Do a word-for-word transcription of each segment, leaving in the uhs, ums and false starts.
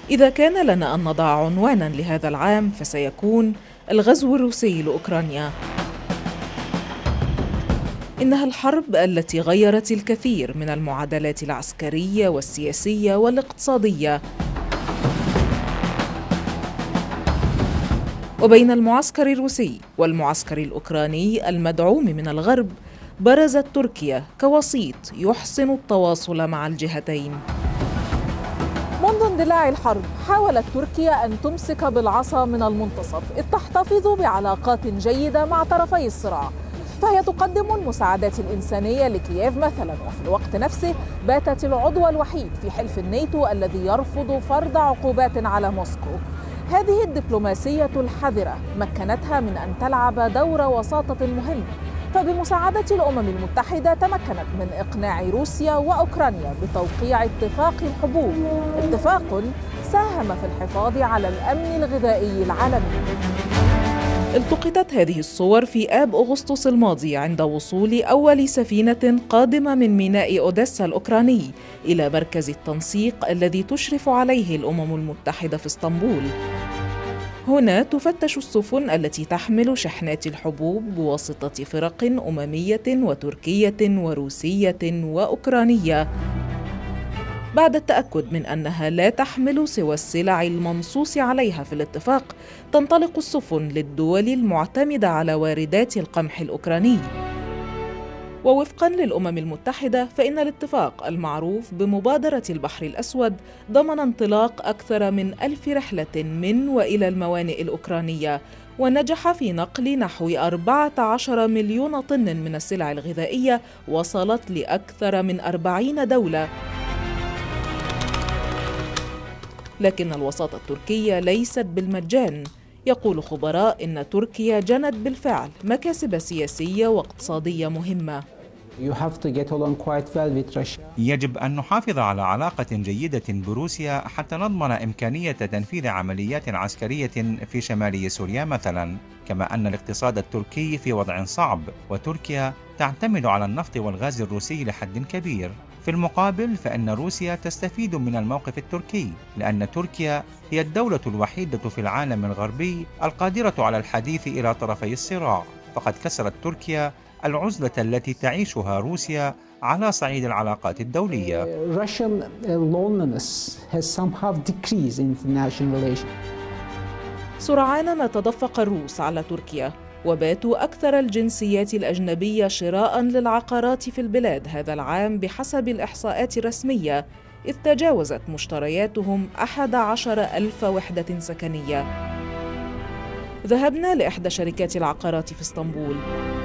إذا كان لنا أن نضع عنوانا لهذا العام فسيكون الغزو الروسي لأوكرانيا. إنها الحرب التي غيرت الكثير من المعادلات العسكرية والسياسية والاقتصادية. وبين المعسكر الروسي والمعسكر الأوكراني المدعوم من الغرب برزت تركيا كوسيط يحسن التواصل مع الجهتين. منذ اندلاع الحرب حاولت تركيا أن تمسك بالعصا من المنتصف إذ تحتفظ بعلاقات جيدة مع طرفي الصراع، فهي تقدم المساعدات الإنسانية لكييف مثلا، وفي الوقت نفسه باتت العضو الوحيد في حلف الناتو الذي يرفض فرض عقوبات على موسكو. هذه الدبلوماسية الحذرة مكنتها من أن تلعب دور وساطة مهم، فبمساعدة الأمم المتحدة تمكنت من إقناع روسيا وأوكرانيا بتوقيع اتفاق الحبوب، اتفاق ساهم في الحفاظ على الأمن الغذائي العالمي. التقطت هذه الصور في آب أغسطس الماضي عند وصول أول سفينة قادمة من ميناء أوديسا الأوكراني إلى مركز التنسيق الذي تشرف عليه الأمم المتحدة في اسطنبول. هنا تفتش السفن التي تحمل شحنات الحبوب بواسطة فرق أممية وتركية وروسية وأوكرانية، بعد التأكد من أنها لا تحمل سوى السلع المنصوص عليها في الاتفاق. تنطلق السفن للدول المعتمدة على واردات القمح الأوكراني. ووفقاً للأمم المتحدة فإن الاتفاق المعروف بمبادرة البحر الأسود ضمن انطلاق أكثر من ألف رحلة من وإلى الموانئ الأوكرانية، ونجح في نقل نحو أربعة عشر مليون طن من السلع الغذائية وصلت لأكثر من أربعين دولة. لكن الوساطة التركية ليست بالمجان. يقول خبراء إن تركيا جنت بالفعل مكاسب سياسية واقتصادية مهمة. يجب أن نحافظ على علاقة جيدة بروسيا حتى نضمن إمكانية تنفيذ عمليات عسكرية في شمالي سوريا مثلا، كما أن الاقتصاد التركي في وضع صعب، وتركيا تعتمد على النفط والغاز الروسي لحد كبير. في المقابل فإن روسيا تستفيد من الموقف التركي، لأن تركيا هي الدولة الوحيدة في العالم الغربي القادرة على الحديث إلى طرفي الصراع، فقد كسرت تركيا العزلة التي تعيشها روسيا على صعيد العلاقات الدولية. سرعان ما تدفق الروس على تركيا، وباتوا أكثر الجنسيات الأجنبية شراءً للعقارات في البلاد هذا العام بحسب الإحصاءات الرسمية، إذ تجاوزت مشترياتهم أحد عشر ألف وحدة سكنية. ذهبنا لإحدى شركات العقارات في اسطنبول.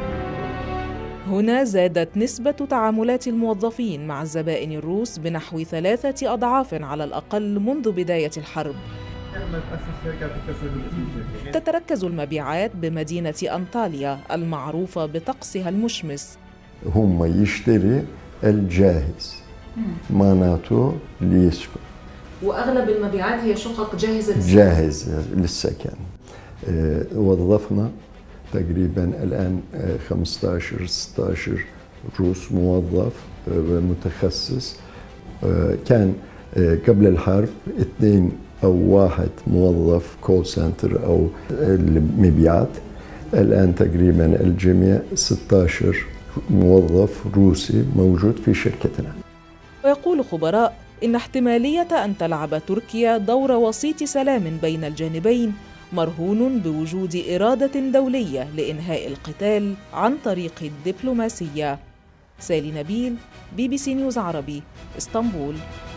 هنا زادت نسبة تعاملات الموظفين مع الزبائن الروس بنحو ثلاثة أضعاف على الأقل منذ بداية الحرب. تتركز المبيعات بمدينة أنطاليا المعروفة بطقسها المشمس. هم يشتري الجاهز معناته ليسكن، وأغلب المبيعات هي شقق جاهزة للسكن. جاهز للسكن. وظفنا تقريبا الآن خمسة عشر ستة عشر روس موظف متخصص. كان قبل الحرب اثنين أو واحد موظف كول سنتر أو المبيعات. الآن تقريبا الجميع ستة عشر موظف روسي موجود في شركتنا. ويقول خبراء إن احتمالية أن تلعب تركيا دور وسيط سلام بين الجانبين مرهون بوجود إرادة دولية لإنهاء القتال عن طريق الدبلوماسية. سالي نبيل، بي بي سي نيوز عربي، اسطنبول.